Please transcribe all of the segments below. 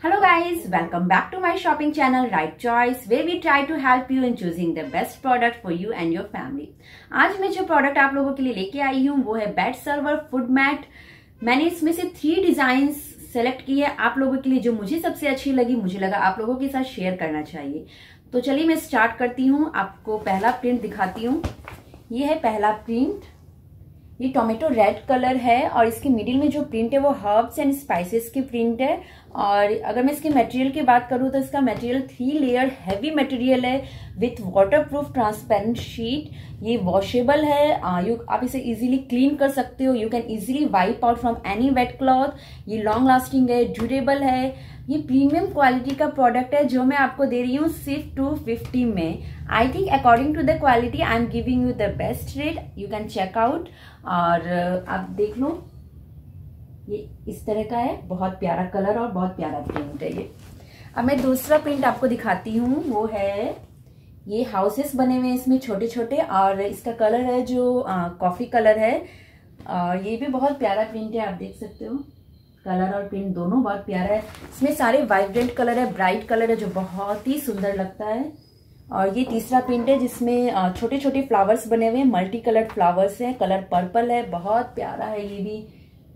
Hello guys, welcome back to my shopping channel Right Choice where we try to help you in choosing the best product for you and your family। आज मैं जो product आप लोगों के लिए लेके आई हूँ वो है बेड सर्वर फूड मैट। मैंने इसमें से 3 डिजाइन सेलेक्ट की है आप लोगों के लिए, जो मुझे सबसे अच्छी लगी, मुझे लगा आप लोगों के साथ शेयर करना चाहिए। तो चलिए मैं स्टार्ट करती हूँ। आपको पहला प्रिंट दिखाती हूँ। ये है पहला प्रिंट। ये टोमेटो रेड कलर है और इसके मिडिल में जो प्रिंट है वो हर्ब्स एंड स्पाइसेस की प्रिंट है। और अगर मैं इसके मटेरियल की बात करूँ तो इसका मटेरियल 3 लेयर हैवी मटेरियल है विथ वाटरप्रूफ ट्रांसपेरेंट शीट। ये वॉशेबल है, आप इसे इजीली क्लीन कर सकते हो। You can easily wipe out from any wet cloth. ये लॉन्ग लास्टिंग है, ड्यूरेबल है। ये प्रीमियम क्वालिटी का प्रोडक्ट है जो मैं आपको दे रही हूँ सिर्फ 250 में। I think according to the quality I am giving you the best rate. You can check out और आप देख लो। ये इस तरह का है, बहुत प्यारा कलर और बहुत प्यारा प्रिंट है ये। अब मैं दूसरा प्रिंट आपको दिखाती हूँ। वो है ये हाउसेस बने हुए हैं इसमें छोटे छोटे, और इसका कलर है जो कॉफी कलर है। और ये भी बहुत प्यारा प्रिंट है, आप देख सकते हो। कलर और प्रिंट दोनों बहुत प्यारा है। इसमें सारे वाइब्रेंट कलर है, ब्राइट कलर है जो बहुत ही सुंदर लगता है। और ये तीसरा प्रिंट है जिसमें छोटे छोटे फ्लावर्स बने हुए हैं, मल्टी कलर्ड फ्लावर्स हैं। कलर पर्पल है, बहुत प्यारा है ये भी।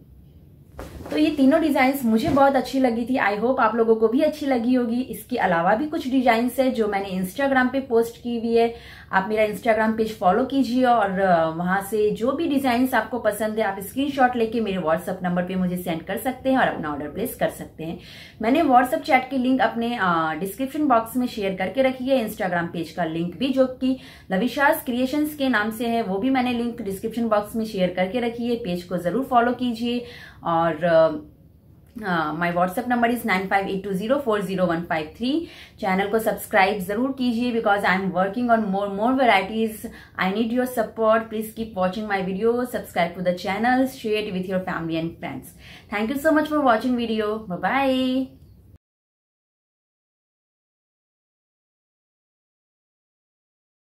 तो ये तीनों डिजाइन्स मुझे बहुत अच्छी लगी थी। आई होप आप लोगों को भी अच्छी लगी होगी। इसके अलावा भी कुछ डिजाइन्स है जो मैंने इंस्टाग्राम पे पोस्ट की हुई है। आप मेरा इंस्टाग्राम पेज फॉलो कीजिए और वहां से जो भी डिजाइन्स आपको पसंद है आप स्क्रीनशॉट लेके मेरे व्हाट्सएप नंबर पे मुझे सेंड कर सकते हैं और अपना ऑर्डर प्लेस कर सकते हैं। मैंने व्हाट्सएप चैट की लिंक अपने डिस्क्रिप्शन बॉक्स में शेयर करके रखी है। इंस्टाग्राम पेज का लिंक भी, जो कि लविशास क्रिएशंस के नाम से है, वो भी मैंने लिंक डिस्क्रिप्शन बॉक्स में शेयर करके रखी है। पेज को जरूर फॉलो कीजिए। और my WhatsApp number is 9582040153। Channel को सब्सक्राइब जरूर कीजिए because I am working on more varieties. I need your support. Please keep watching my video, subscribe to the channel, share it with your family and friends. Thank you so much for watching video. Bye bye.